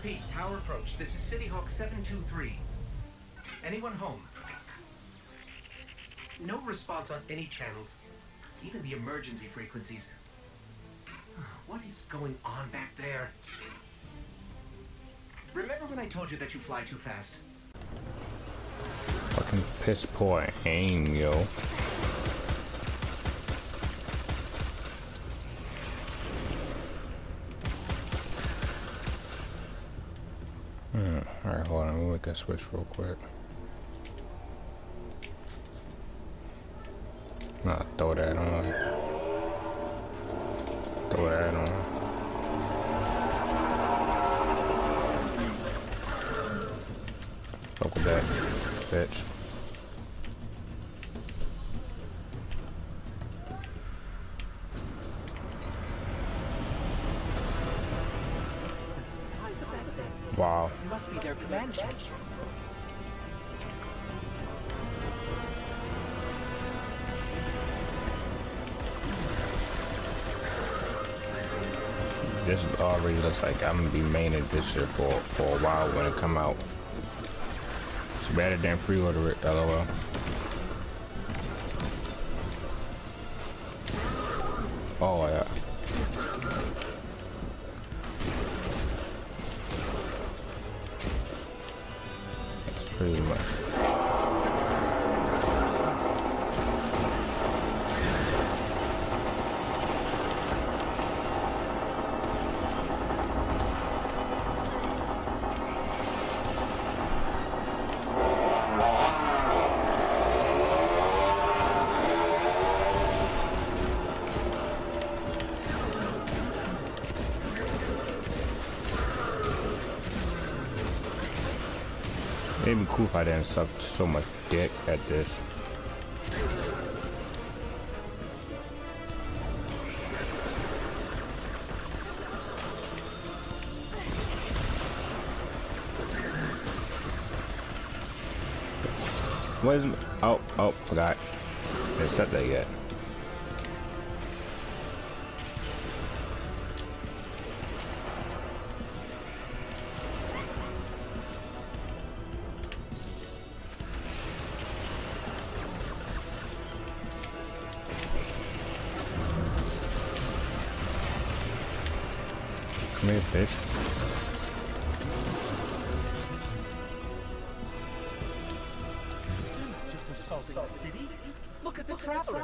Repeat, tower approach. This is City Hawk 723. Anyone home? No response on any channels, even the emergency frequencies. What is going on back there? Remember when I told you that you fly too fast? Fucking piss poor aim, yo. Alright, hold on, let me make a switch real quick. Nah, throw that on. Throw that on. Fuck with that, bitch. The size of that thing. Wow. Must be their command ship. This already looks like I'm gonna be maining this shit for a while when it come out. It's better than pre-order it, lol. Oh yeah. That's pretty much. It'd be cool if I didn't suck so much dick at this. What is? Oh, forgot. Didn't set that yet. Come here, bitch. Just assaulting the city? Look at the Traveler.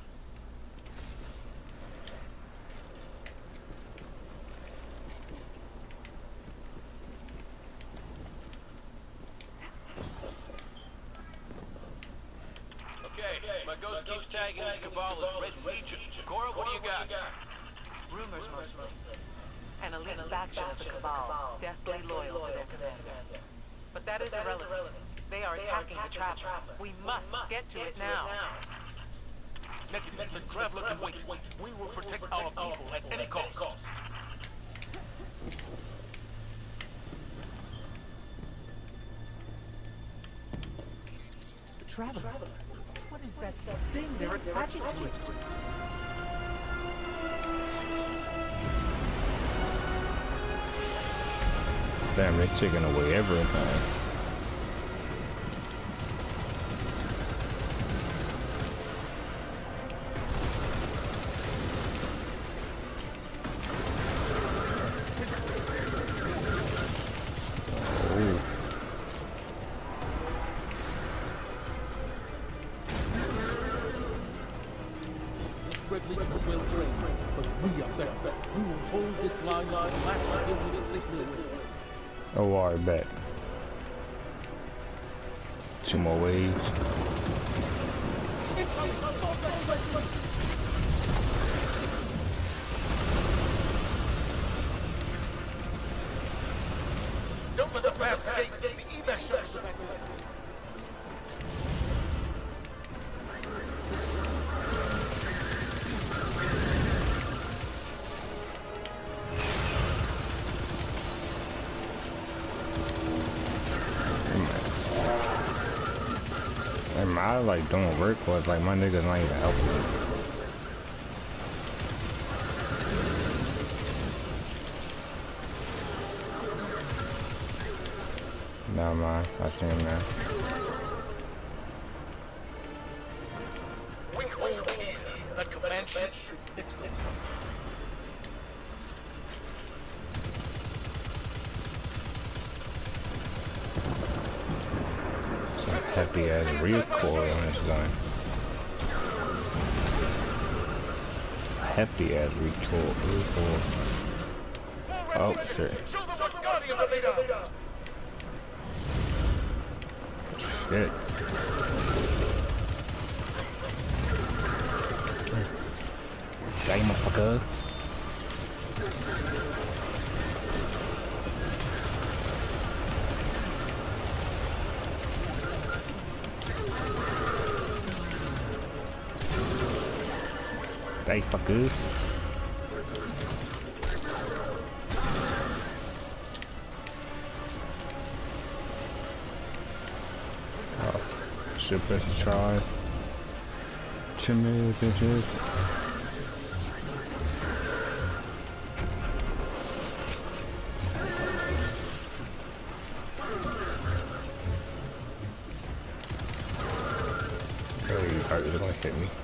Okay, my ghost keeps tagging this cabal as Red Legion. Cora, what do you got? Rumors mostly. An elite faction of the Cabal, deathly loyal to their commander. But that is irrelevant. They are attacking the Traveler. We must get to it now. Nikki, the Traveler can wait. We will protect our people at any cost. The Traveler. What is that thing they're attaching to it? Damn, they're taking away everything. Red Legion is well trained, but we are better. We will hold this line until the last give me the signal. Oh, I bet. 2 more waves. Don't let the fast gate the evac shots. Am I like doing work or it's like my niggas not even helping me? Never mind. I see him now. We hold here the command ship. Some heavy ass recoil on this gun. Hefty ass recoil. Oh shit. Show them what Guardians are made of. Shit. Got you, motherfucker. Die, fucker. Oh, super try. Chimney bitches. Oh, you thought you were gonna hit me.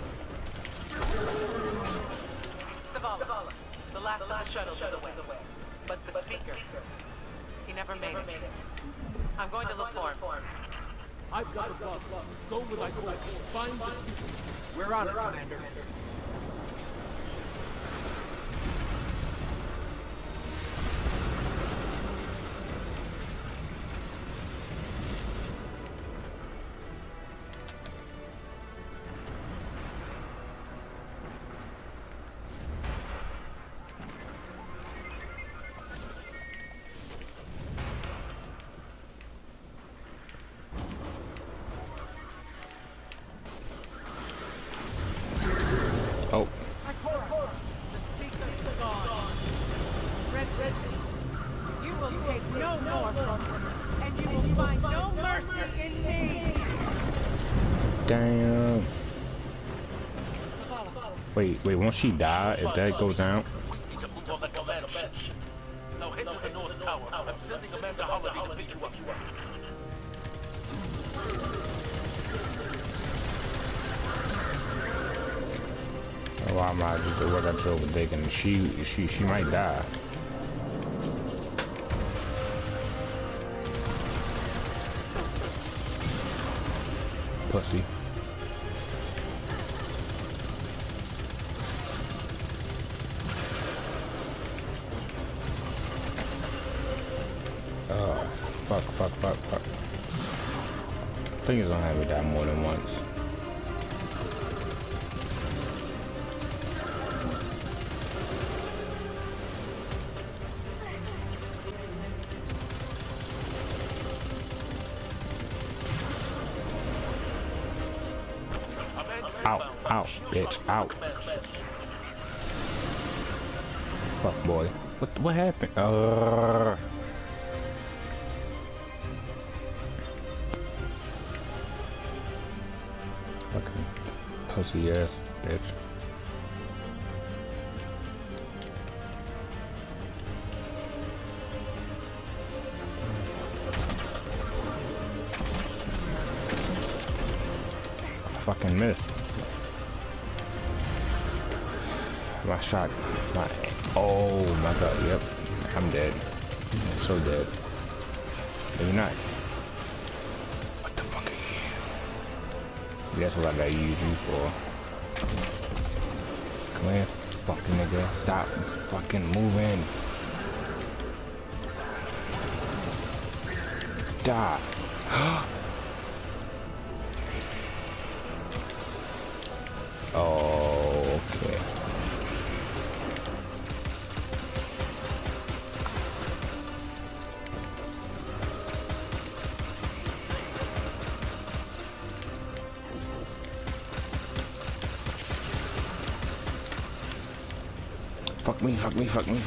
Zavala, the last of the shuttle is away. But the speaker, he never made it. I'm going to look for him. I've got a bus. Go with I told. Find the speaker. We're on it, Commander. Oh, The speaker is gone. Red, you will take no more from us, and you will find no mercy in me. damn. Wait, once she die, if that goes down, We need to move on the command ship. Now head to the North Tower. I'm sending Amanda Holiday to pick you up. oh, I might just do what I drove with Dick, and she might die. Pussy. Oh, fuck. I think he's gonna have me die more than once. Out, bitch, out. Fuck, boy. What happened? Fucking pussy ass bitch. I fucking missed. My shot, oh my god, yep, I'm dead. I'm so dead. Maybe not. What the fuck are you? That's what I gotta use you for. Come here, fucking nigga. Stop fucking moving. Die. Oh, okay. Fuck me.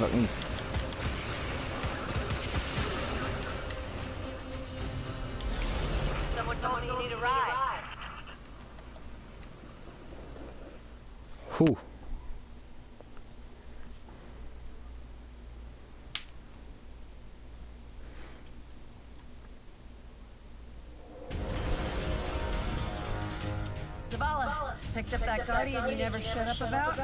Someone told me you need a ride. Whew. Zavala, picked up that Guardian you never shut up about?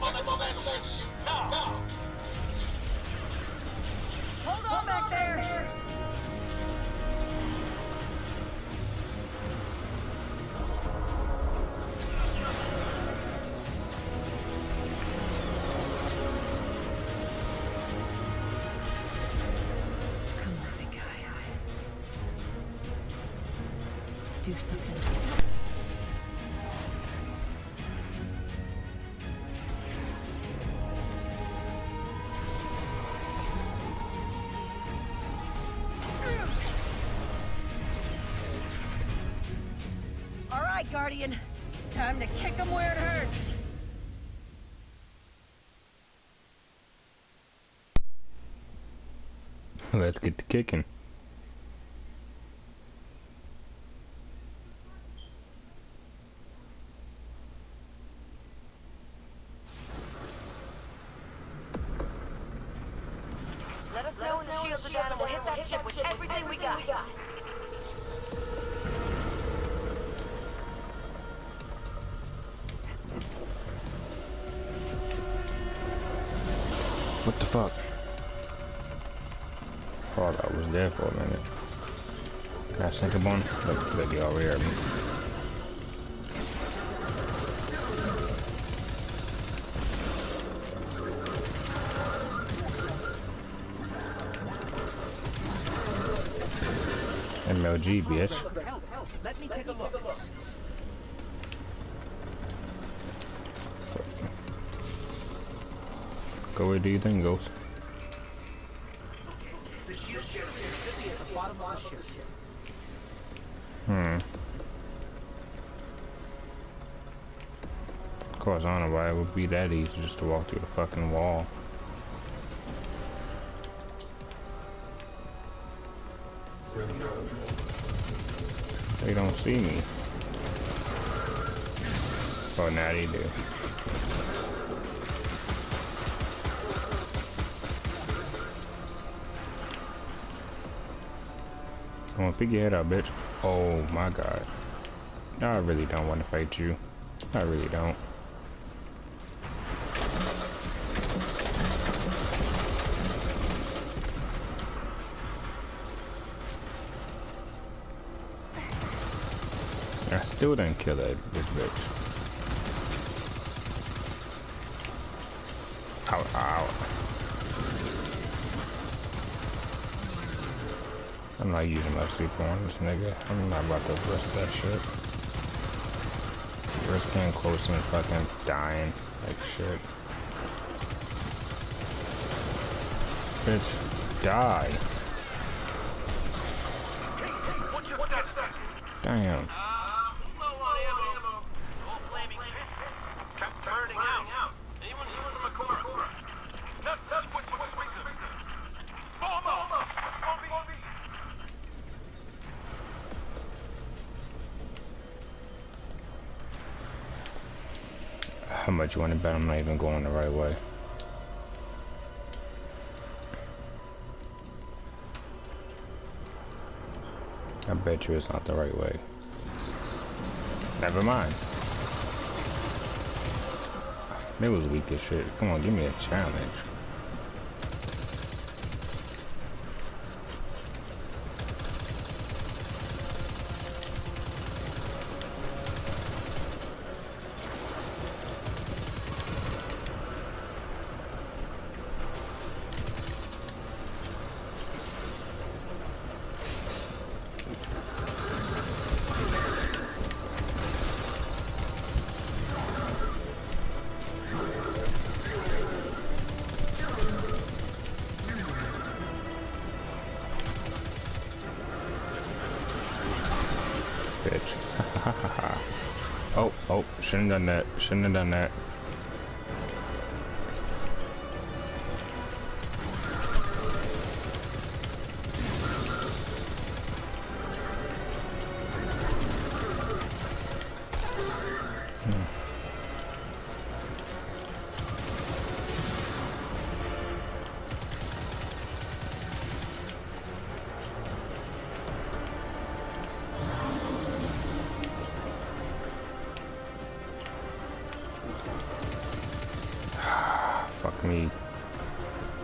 Hold on back there! Come on, big guy. Do something. All right, Guardian. Time to kick him where it hurts. Let's get to kicking. Let us know when the shields are down and we'll hit that ship with everything we got. What the fuck? Thought I was there for a minute. Can I sink him on? Look, they already heard me. MLG, bitch. Help! Let me take a look. Go where do you think goes? The shield generator should be at the bottom of the ship. Of course, I don't know why it would be that easy just to walk through the fucking wall. They don't see me. Oh, now they do. Come on, pick your head up, bitch. Oh my god. No, I really don't want to fight you. I really don't. I still didn't kill this bitch. Ow, ow. I'm not using my sleeper on this nigga. I'm not about to risk that shit. Risk getting close and fucking dying like shit. Bitch, die. Damn. How much you want to bet I'm not even going the right way? I bet you it's not the right way. Never mind. They was weak as shit. Come on, give me a challenge. Bitch. Oh, shouldn't have done that. Shouldn't have done that.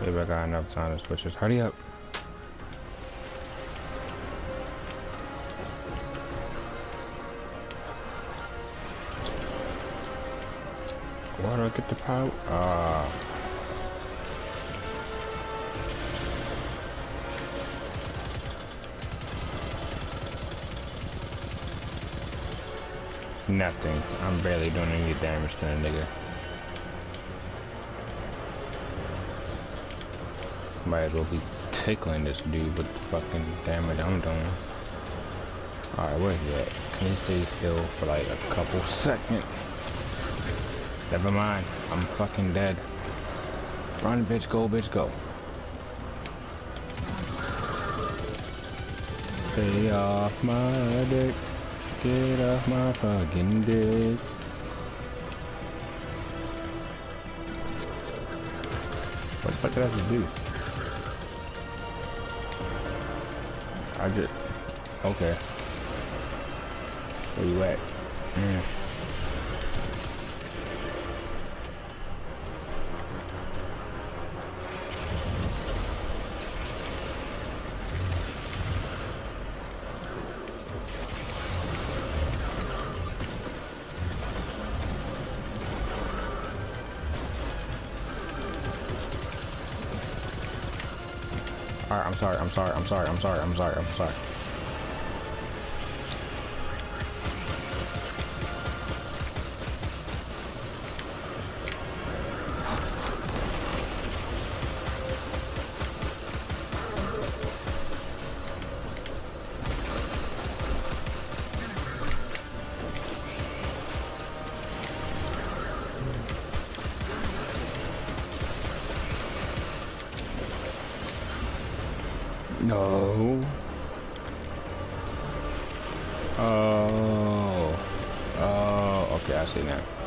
if I got enough time to switch this. Hurry up. Why do I get the power? Nothing. I'm barely doing any damage to a nigga. Might as well be tickling this dude with the fucking damage I'm doing. Alright, where he at? Can he stay still for like a couple seconds? Never mind. I'm fucking dead. Run, bitch, go, bitch, go. Stay off my dick. Get off my fucking dick. What the fuck did I have to do? I just... Okay. Where you at? Alright, I'm sorry. No. Oh, okay, I see now.